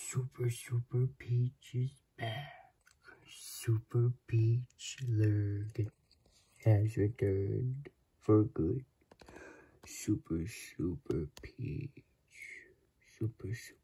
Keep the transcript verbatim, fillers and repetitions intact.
Super, Super Peach is back. Super Peach Lurgan has returned for good. Super, Super Peach. Super, Super.